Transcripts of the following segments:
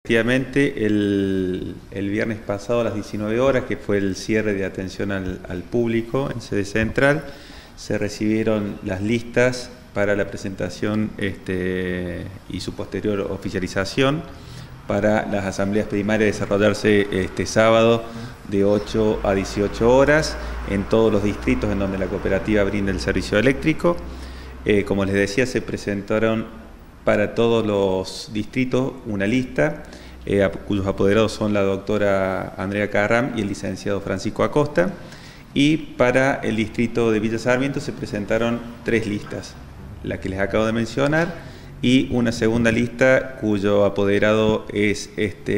Efectivamente, el viernes pasado a las 19 horas, que fue el cierre de atención al público en sede central, se recibieron las listas para la presentación y su posterior oficialización para las asambleas primarias desarrollarse este sábado de 8 a 18 horas en todos los distritos en donde la cooperativa brinda el servicio eléctrico. Como les decía, se presentaron para todos los distritos una lista cuyos apoderados son la doctora Andrea Carram y el licenciado Francisco Acosta, y para el distrito de Villa Sarmiento se presentaron 3 listas, la que les acabo de mencionar, y una segunda lista cuyo apoderado es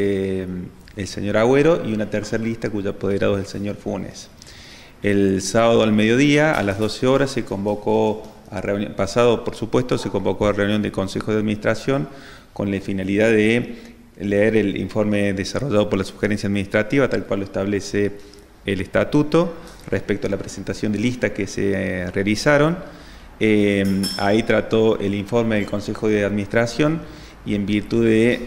el señor Agüero, y una tercera lista cuyo apoderado es el señor Funes. El sábado al mediodía, a las 12 horas, se convocó a reunión, pasado por supuesto, se convocó a reunión del Consejo de Administración con la finalidad de leer el informe desarrollado por la sugerencia administrativa, tal cual lo establece el estatuto, respecto a la presentación de listas que se realizaron. Ahí trató el informe del Consejo de Administración y en virtud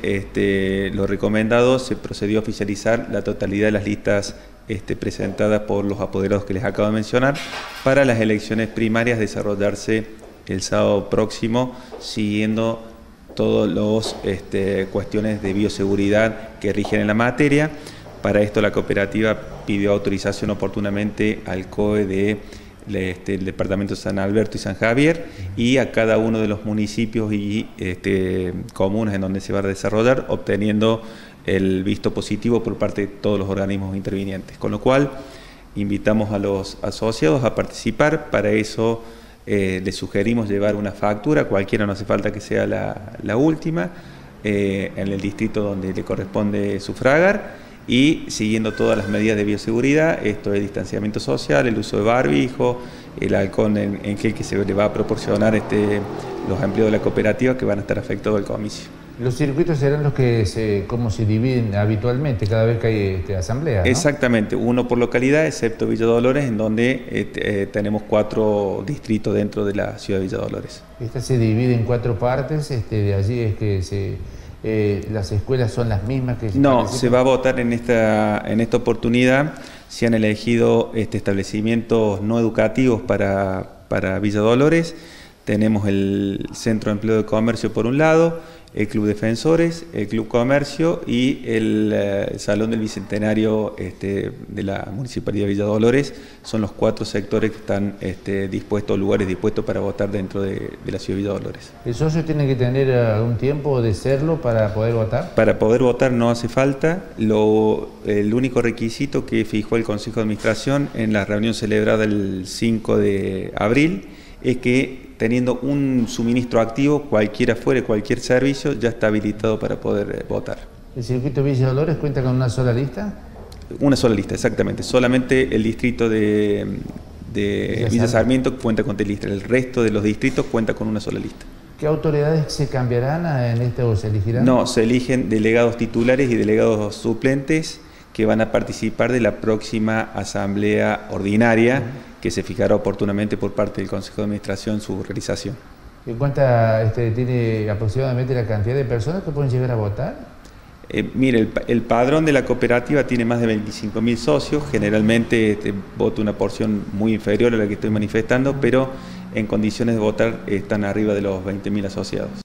de lo recomendado se procedió a oficializar la totalidad de las listas presentadas por los apoderados que les acabo de mencionar para las elecciones primarias desarrollarse el sábado próximo, siguiendo todas las cuestiones de bioseguridad que rigen en la materia. Para esto la cooperativa pidió autorización oportunamente al COE del departamento de San Alberto y San Javier y a cada uno de los municipios y comunas en donde se va a desarrollar, obteniendo el visto positivo por parte de todos los organismos intervinientes. Con lo cual, invitamos a los asociados a participar. Para eso les sugerimos llevar una factura, cualquiera, no hace falta que sea la última, en el distrito donde le corresponde sufragar, y siguiendo todas las medidas de bioseguridad, esto es distanciamiento social, el uso de barbijo, el alcohol en gel que se le va a proporcionar los empleados de la cooperativa que van a estar afectados al comicio. Los circuitos serán los que cómo se dividen habitualmente cada vez que hay asamblea, ¿no? Exactamente, uno por localidad, excepto Villa Dolores, en donde tenemos 4 distritos dentro de la ciudad de Villa Dolores. Esta se divide en 4 partes, de allí es que las escuelas son las mismas que... No, se va a votar en esta oportunidad. Se han elegido establecimientos no educativos para Villa Dolores. Tenemos el Centro de Empleo de Comercio por un lado, el Club Defensores, el Club Comercio y el Salón del Bicentenario de la Municipalidad de Villa Dolores. Son los 4 sectores que están lugares dispuestos para votar dentro de la ciudad de Villa Dolores. ¿El socio tiene que tener algún tiempo de serlo para poder votar? Para poder votar no hace falta. El único requisito que fijó el Consejo de Administración en la reunión celebrada el 5 de abril es que teniendo un suministro activo, cualquiera fuere, cualquier servicio, ya está habilitado para poder votar. ¿El circuito Villa Dolores cuenta con una sola lista? Una sola lista, exactamente. Solamente el distrito de Villa Sarmiento cuenta con 3 listas. El resto de los distritos cuenta con una sola lista. ¿Qué autoridades se cambiarán en este o se elegirán? No, se eligen delegados titulares y delegados suplentes que van a participar de la próxima asamblea ordinaria, que se fijará oportunamente por parte del Consejo de Administración su realización. ¿En cuánta tiene aproximadamente la cantidad de personas que pueden llegar a votar? Mire, el padrón de la cooperativa tiene más de 25.000 socios, generalmente vota una porción muy inferior a la que estoy manifestando, pero en condiciones de votar están arriba de los 20.000 asociados.